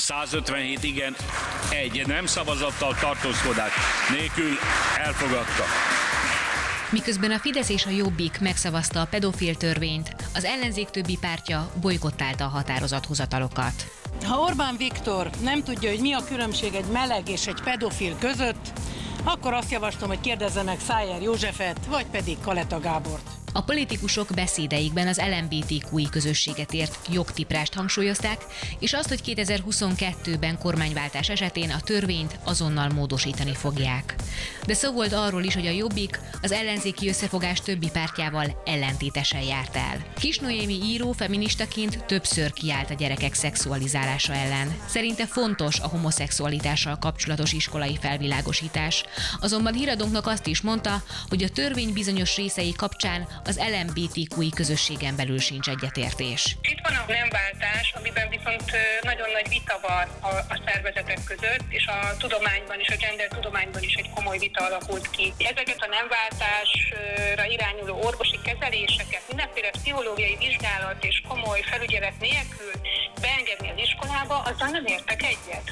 157 igen, 1 nem szavazattal tartózkodás nélkül elfogadta. Miközben a Fidesz és a Jobbik megszavazta a pedofil törvényt, az ellenzék többi pártja bolykottálta a határozathozatalokat. Ha Orbán Viktor nem tudja, hogy mi a különbség egy meleg és egy pedofil között, akkor azt javaslom, hogy kérdezze meg Szájer Józsefet, vagy pedig Kaleta Gábort. A politikusok beszédeikben az LMBTQI közösséget ért jogtiprást hangsúlyozták, és azt, hogy 2022-ben kormányváltás esetén a törvényt azonnal módosítani fogják. De szó volt arról is, hogy a Jobbik az ellenzéki összefogás többi pártjával ellentétesen járt el. Kis Noémi író feministaként többször kiállt a gyerekek szexualizálása ellen. Szerinte fontos a homoszexualitással kapcsolatos iskolai felvilágosítás, azonban híradónknak azt is mondta, hogy a törvény bizonyos részei kapcsán az LMBTQI közösségen belül sincs egyetértés. Itt van a nemváltás, amiben viszont nagyon nagy vita van a szervezetek között, és a tudományban és a gender tudományban is egy komoly vita alakult ki. Ezeket a nemváltásra irányuló orvosi kezeléseket mindenféle pszichológiai vizsgálat és komoly felügyelet nélkül beengedni az iskolába, azzal nem értek egyet.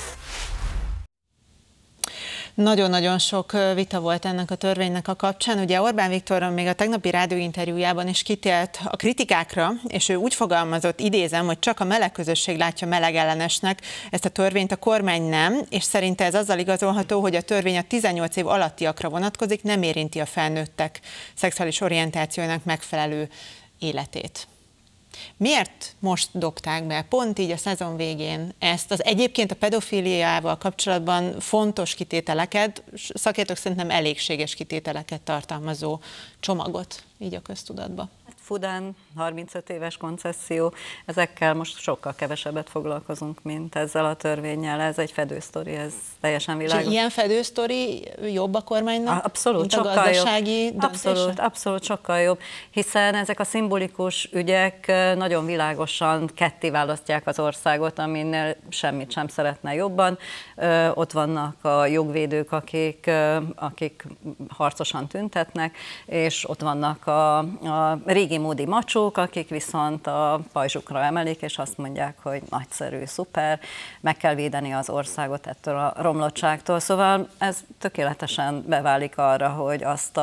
Nagyon-nagyon sok vita volt ennek a törvénynek a kapcsán. Ugye Orbán Viktor még a tegnapi rádióinterjújában is kitért a kritikákra, és ő úgy fogalmazott, idézem, hogy csak a meleg közösség látja melegellenesnek ezt a törvényt, a kormány nem, és szerinte ez azzal igazolható, hogy a törvény a 18 év alattiakra vonatkozik, nem érinti a felnőttek szexuális orientációjának megfelelő életét. Miért most dobták be pont így a szezon végén ezt az egyébként a pedofíliával kapcsolatban fontos kitételeket, szakértők szerintem elégséges kitételeket tartalmazó csomagot így a köztudatba? Fudán 35 éves koncesszió, ezekkel most sokkal kevesebbet foglalkozunk, mint ezzel a törvénnyel. Ez egy fedősztori, ez teljesen világos. És ilyen fedősztori jobb a kormánynak, abszolút, mint a gazdasági döntése? Abszolút sokkal jobb, hiszen ezek a szimbolikus ügyek nagyon világosan ketté választják az országot, aminél semmit sem szeretne jobban. Ott vannak a jogvédők, akik harcosan tüntetnek, és ott vannak a régi módi macsók, akik viszont a pajzsukra emelik, és azt mondják, hogy nagyszerű, szuper, meg kell védeni az országot ettől a romlottságtól. Szóval ez tökéletesen beválik arra, hogy azt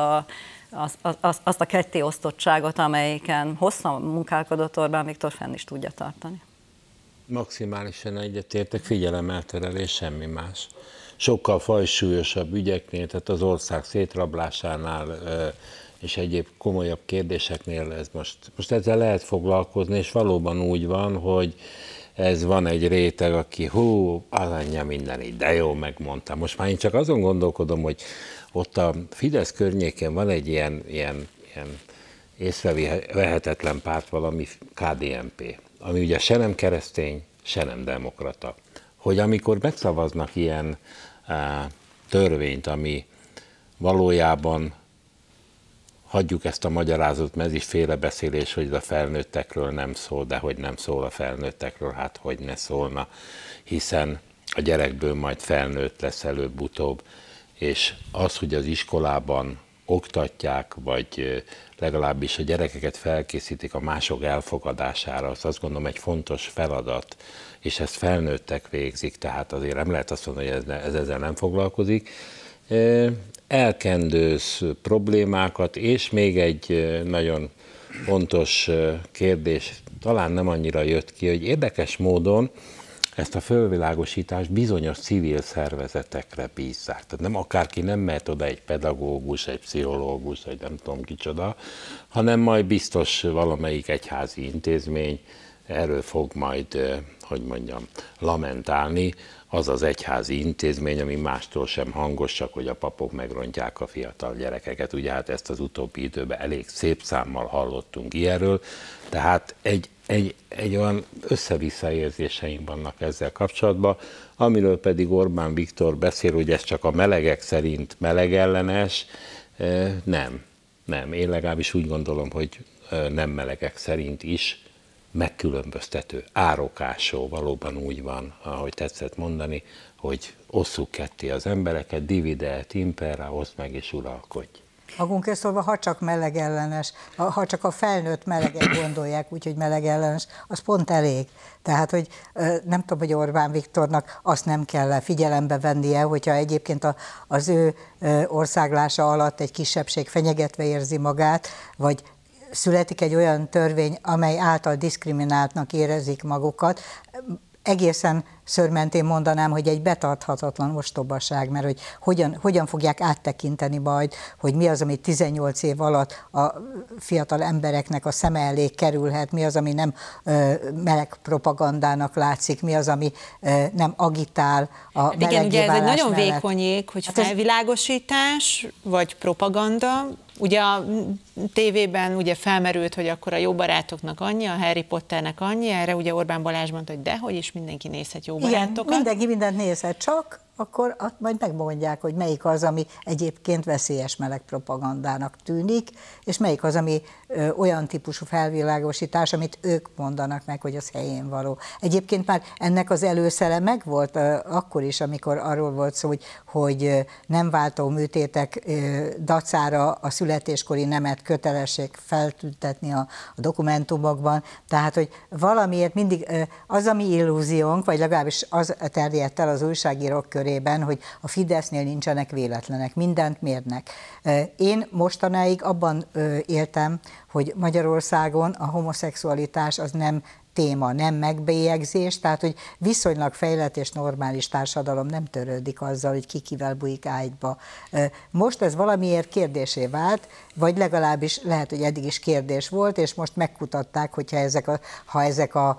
a kettéosztottságot, amelyiken hosszan munkálkodott Orbán Viktor, fenn is tudja tartani. Maximálisan egyetértek, figyelemelterelés, semmi más. Sokkal fajsúlyosabb ügyeknél, tehát az ország szétrablásánál és egyéb komolyabb kérdéseknél ez most ezzel lehet foglalkozni, és valóban úgy van, hogy ez van egy réteg, aki az anyja minden, de jó, megmondta. Most már én csak azon gondolkodom, hogy ott a Fidesz környéken van egy ilyen észrevehetetlen párt, valami KDNP, ami ugye se nem keresztény, se nem demokrata. Hogy amikor megszavaznak ilyen törvényt, ami valójában hagyjuk ezt a magyarázatot, mert ez is félrebeszélés, hogy a felnőttekről nem szól, de hogy nem szól a felnőttekről, hát hogy ne szólna, hiszen a gyerekből majd felnőtt lesz előbb-utóbb, és az, hogy az iskolában oktatják, vagy legalábbis a gyerekeket felkészítik a mások elfogadására, az azt gondolom egy fontos feladat, és ezt felnőttek végzik, tehát azért nem lehet azt mondani, hogy ez ezzel nem foglalkozik. Elkendőz problémákat, és még egy nagyon fontos kérdés, talán nem annyira jött ki, hogy érdekes módon ezt a fölvilágosítást bizonyos civil szervezetekre bízzák. Tehát nem akárki, nem mehet oda egy pedagógus, egy pszichológus, egy nem tudom kicsoda, hanem majd biztos valamelyik egyházi intézmény erről fog majd, hogy mondjam, lamentálni, az az egyházi intézmény, ami mástól sem hangos, csak hogy a papok megrontják a fiatal gyerekeket. Ugye hát ezt az utóbbi időben elég szép számmal hallottunk ilyenről, tehát egy olyan össze-vissza érzéseim vannak ezzel kapcsolatban, amiről pedig Orbán Viktor beszél, hogy ez csak a melegek szerint melegellenes, nem. Én legalábbis úgy gondolom, hogy nem melegek szerint is megkülönböztető, árokásó, valóban úgy van, ahogy tetszett mondani, hogy osszuk ketté az embereket, divide et impera, oszd meg és uralkodj. Magunk közszólva, ha csak melegellenes, ha csak a felnőtt melegek gondolják, úgyhogy melegellenes, az pont elég. Tehát, hogy nem tudom, hogy Orbán Viktornak azt nem kell figyelembe vennie, hogyha egyébként az ő országlása alatt egy kisebbség fenyegetve érzi magát, vagy születik egy olyan törvény, amely által diszkrimináltnak érezik magukat, egészen szőrmentén mondanám, hogy egy betarthatatlan ostobaság, mert hogy hogyan fogják áttekinteni majd, hogy mi az, ami 18 év alatt a fiatal embereknek a szeme elé kerülhet, mi az, ami nem meleg propagandának látszik, mi az, ami nem agitál a meleggé igen, ugye ez egy nagyon mellett. vékony ég, hogy felvilágosítás vagy propaganda. Ugye a tévében ugye felmerült, hogy akkor a Jó barátoknak annyi, a Harry Potternek annyi, erre ugye Orbán Balázs mondta, hogy dehogy is mindenki nézhet Jó barátokat. Igen, mindenki mindent nézhet, csak akkor majd megmondják, hogy melyik az, ami egyébként veszélyes meleg propagandának tűnik, és melyik az, ami olyan típusú felvilágosítás, amit ők mondanak meg, hogy az helyén való. Egyébként már ennek az előszele megvolt akkor is, amikor arról volt szó, hogy nem váltó műtétek dacára a születéskori nemet kötelesség feltüntetni a dokumentumokban. Tehát, hogy valamiért mindig az a mi illúziónk, vagy legalábbis az terjedt el az újságírók körében, hogy a Fidesznél nincsenek véletlenek, mindent mérnek. Én mostanáig abban éltem, hogy Magyarországon a homoszexualitás az nem téma, nem megbélyegzés, tehát hogy viszonylag fejlett és normális társadalom nem törődik azzal, hogy ki kivel bujik ágyba. Most ez valamiért kérdésé vált, vagy legalábbis lehet, hogy eddig is kérdés volt, és most megkutatták, hogyha ezek a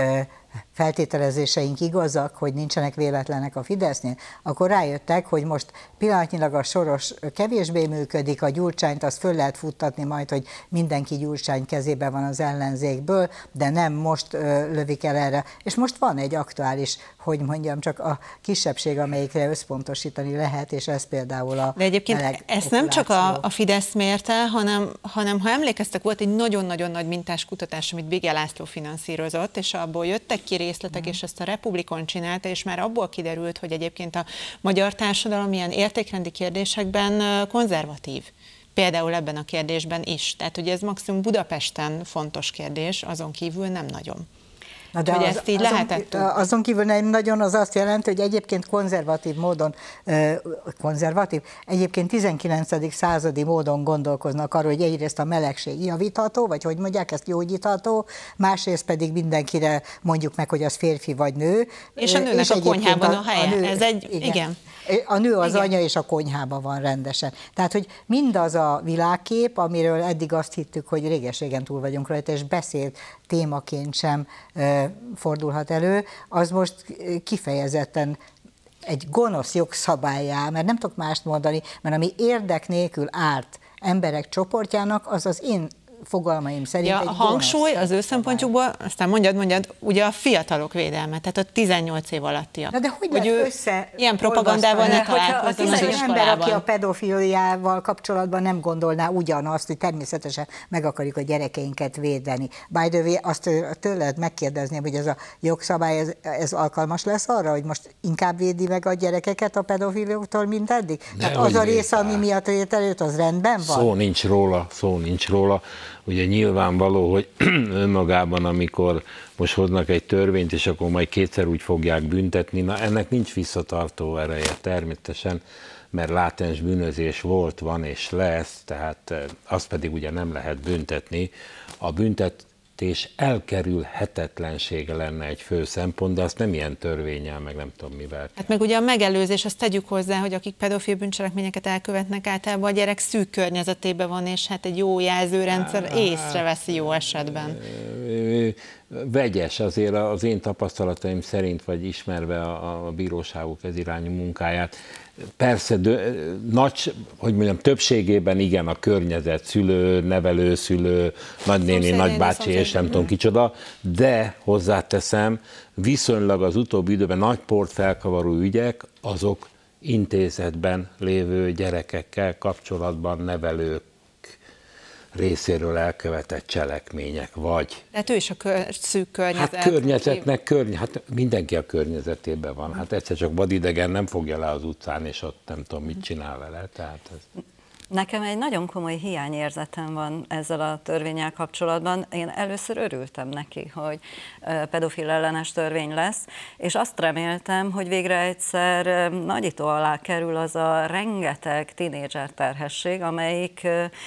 feltételezéseink igazak, hogy nincsenek véletlenek a Fidesznél, akkor rájöttek, hogy most pillanatnyilag a Soros kevésbé működik, a Gyurcsányt azt föl lehet futtatni majd, hogy mindenki Gyurcsány kezében van az ellenzékből, de nem most lövik el erre. És most van egy aktuális, hogy mondjam, csak a kisebbség, amelyikre összpontosítani lehet, és ez például a de egyébként ezt nem csak a Fidesz mérte, hanem ha emlékeztek, volt egy nagyon-nagyon nagy mintás kutatás, amit Bige László finanszírozott, és abból jöttek ki részletek, és ezt a Republikon csinálta, és már abból kiderült, hogy egyébként a magyar társadalom ilyen értékrendi kérdésekben konzervatív. Például ebben a kérdésben is. Tehát, hogy ez maximum Budapesten fontos kérdés, azon kívül nem nagyon. Na de hogy ezt így lehetett azon kívül nem nagyon, az azt jelenti, hogy egyébként konzervatív módon, egyébként 19. századi módon gondolkoznak arról, hogy egyrészt a melegség javítható, vagy hogy mondják, ezt gyógyítható, másrészt pedig mindenkire mondjuk meg, hogy az férfi vagy nő. És a nőnek a konyhában a helye. Ez egy, igen. A nő az anya, és a konyhában van rendesen. Tehát, hogy mindaz a világkép, amiről eddig azt hittük, hogy réges-régen túl vagyunk rajta, és beszélt témaként sem fordulhat elő, az most kifejezetten egy gonosz jogszabályá, mert nem tudok mást mondani, mert ami érdek nélkül árt emberek csoportjának, az az én fogalmaim szerint a hangsúly az ő szempontjukból, aztán mondjad, ugye a fiatalok védelme, tehát a 18 év alattiak. Na de hogy lehet ilyen propagandával ne találkozzon az iskolában. Ember, aki a pedofiliával kapcsolatban nem gondolná ugyanazt, hogy természetesen meg akarjuk a gyerekeinket védeni. By the way, azt tőled megkérdezni, hogy ez a jogszabály, ez alkalmas lesz arra, hogy most inkább védi meg a gyerekeket a pedofilioktól, mint eddig? Tehát az a része, ami miatt előtt, az rendben van? Szó nincs róla. Ugye nyilvánvaló, hogy önmagában, amikor most hoznak egy törvényt, és akkor majd kétszer úgy fogják büntetni, na ennek nincs visszatartó ereje természetesen, mert látens bűnözés volt, van és lesz, tehát azt pedig ugye nem lehet büntetni. A büntetés elkerülhetetlensége lenne egy fő szempont, de azt nem ilyen törvénnyel, meg nem tudom mivel. Hát meg ugye a megelőzés, azt tegyük hozzá, hogy akik pedofil bűncselekményeket elkövetnek, általában a gyerek szűk környezetében van, és hát egy jó jelzőrendszer észreveszi jó esetben. Vegyes azért az én tapasztalataim szerint, vagy ismerve a bíróságok ez irányú munkáját. Persze, többségében igen a környezet, szülő, nevelőszülő, nagynéni, nagybácsi és nem tudom kicsoda, de hozzáteszem, viszonylag az utóbbi időben nagy port felkavaró ügyek, azok intézetben lévő gyerekekkel kapcsolatban nevelők részéről elkövetett cselekmények, vagy... Tehát ő is a szűk környezet. Hát mindenki a környezetében van. Hát egyszer csak vadidegen nem fogja le az utcán, és ott nem tudom, mit csinál vele. Tehát ez... Nekem egy nagyon komoly hiányérzetem van ezzel a törvénnyel kapcsolatban. Én először örültem neki, hogy pedofil ellenes törvény lesz, és azt reméltem, hogy végre egyszer nagyító alá kerül az a rengeteg tínédzser terhesség, amelyik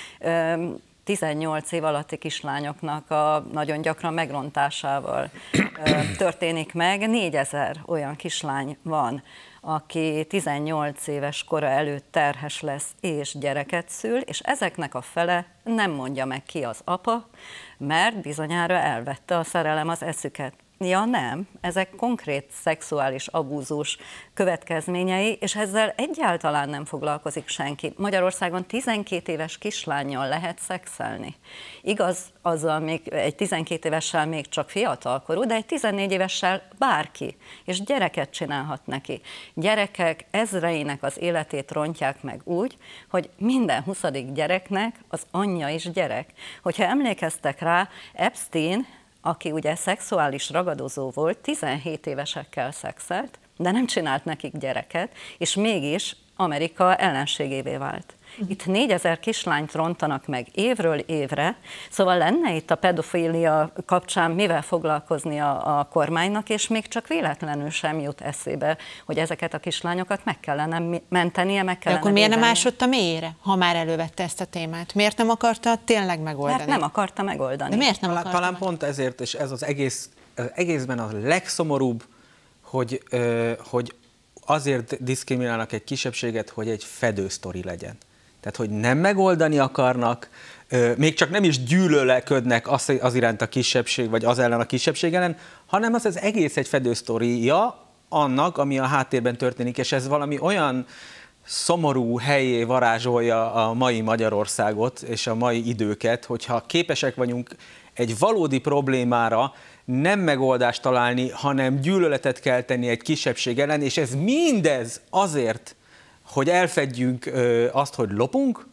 18 év alatti kislányoknak a nagyon gyakran megrontásával történik meg. 4000 olyan kislány van, aki 18 éves kora előtt terhes lesz és gyereket szül, és ezeknek a fele nem mondja meg ki az apa, mert bizonyára elvette a szerelem az eszüket. Ja nem, ezek konkrét szexuális abúzus következményei, és ezzel egyáltalán nem foglalkozik senki. Magyarországon 12 éves kislánnyal lehet szexelni. Igaz, azzal még egy 12 évessel még csak fiatalkorú, de egy 14 évessel bárki, és gyereket csinálhat neki. Gyerekek ezreinek az életét rontják meg úgy, hogy minden 20. gyereknek az anyja is gyerek. Hogyha emlékeztek rá, Epstein, aki ugye szexuális ragadozó volt, 17 évesekkel szexelt, de nem csinált nekik gyereket, és mégis Amerika ellenségévé vált. Itt 4000 kislányt rontanak meg évről évre, szóval lenne itt a pedofília kapcsán mivel foglalkozni a kormánynak, és még csak véletlenül sem jut eszébe, hogy ezeket a kislányokat meg kellene mentenie, meg kellene. De akkor miért nem ásott a mélyére, ha már elővette ezt a témát? Miért nem akarta tényleg megoldani? Mert nem akarta megoldani. De miért nem akarta? Talán pont ezért, és ez az egészben a legszomorúbb, hogy azért diszkriminálnak egy kisebbséget, hogy egy fedősztori legyen. Tehát, hogy nem megoldani akarnak, még csak nem is gyűlölködnek az iránt a kisebbség, vagy az ellen a kisebbség ellen, hanem az egész egy fedősztoria annak, ami a háttérben történik, és ez valami olyan szomorú helyé varázsolja a mai Magyarországot és a mai időket, hogyha képesek vagyunk egy valódi problémára nem megoldást találni, hanem gyűlöletet kelteni egy kisebbség ellen, és ez mindez azért, hogy elfedjünk azt, hogy lopunk,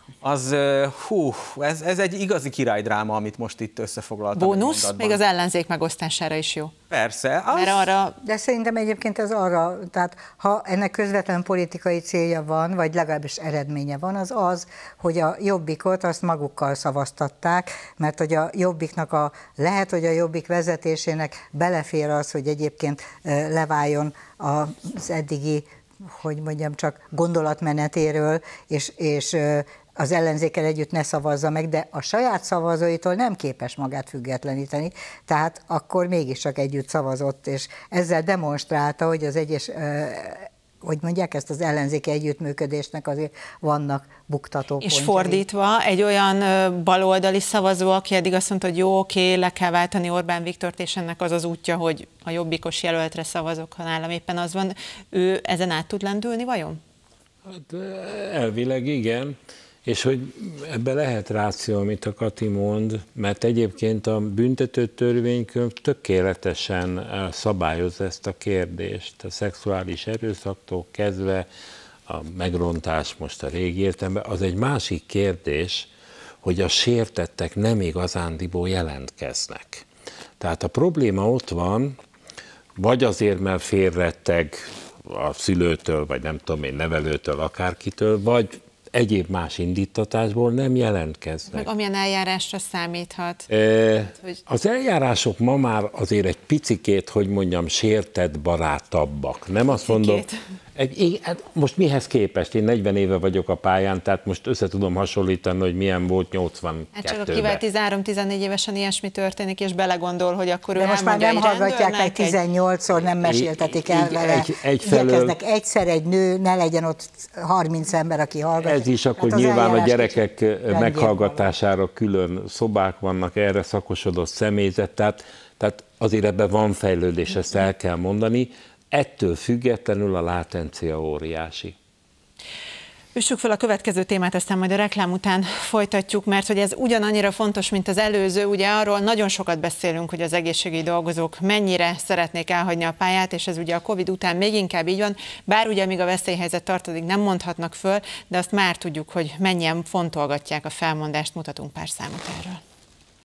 ez egy igazi királydráma, amit most itt összefoglaltam. Bónusz, még az ellenzék megosztására is jó. Persze. De szerintem egyébként ez arra, tehát ha ennek közvetlen politikai célja van, vagy legalábbis eredménye van, az az, hogy a Jobbikot azt magukkal szavaztatták, mert hogy a Jobbiknak lehet, hogy a Jobbik vezetésének belefér az, hogy egyébként leváljon az eddigi, hogy mondjam, csak gondolatmenetéről, és az ellenzékkel együtt ne szavazza meg, de a saját szavazóitól nem képes magát függetleníteni, tehát akkor mégiscsak együtt szavazott, és ezzel demonstrálta, hogy az egyes, hogy mondják, ezt az ellenzéki együttműködésnek azért vannak buktatópontjai. És fordítva, egy olyan baloldali szavazó, aki eddig azt mondta, hogy jó, oké, le kell váltani Orbán Viktort, és ennek az az útja, hogy a jobbikos jelöltre szavazok, ha nálam éppen az van, ő ezen át tud lendülni vajon? Hát elvileg igen. És hogy ebbe lehet ráció, amit a Kati mond, mert egyébként a büntető törvénykönyv tökéletesen szabályozza ezt a kérdést. A szexuális erőszaktól kezdve a megrontás most a régi értelemben, az egy másik kérdés, hogy a sértettek nem igazándiból jelentkeznek. Tehát a probléma ott van, vagy azért, mert félretteg a szülőtől, vagy nem tudom én, nevelőtől, akárkitől, vagy egyéb más indítatásból nem jelentkeznek. Meg amilyen eljárásra számíthat. Az eljárások ma már azért egy picikét, hogy mondjam, sértett barátabbak. Nem azt mondom, most mihez képest? Én 40 éve vagyok a pályán, tehát most össze tudom hasonlítani, hogy milyen volt 82-ben. Hát csak akivel 13-14 évesen ilyesmi történik, és belegondol, hogy akkor ő de most már nem hallgatják meg 18-szor, nem meséltetik el vele. Igyekeznek egyszer egy nő, ne legyen ott 30 ember, aki hallgatja. Ez is, akkor hát nyilván a gyerekek meghallgatására külön szobák vannak, erre szakosodott személyzet, tehát azért ebben van fejlődés, ezt el kell mondani. Ettől függetlenül a látencia óriási. Üssük fel a következő témát, aztán majd a reklám után folytatjuk, mert hogy ez ugyanannyira fontos, mint az előző. Ugye arról nagyon sokat beszélünk, hogy az egészségügyi dolgozók mennyire szeretnék elhagyni a pályát, és ez ugye a Covid után még inkább így van, bár ugye amíg a veszélyhelyzet tart, addig nem mondhatnak föl, de azt már tudjuk, hogy mennyien fontolgatják a felmondást, mutatunk pár számot erről.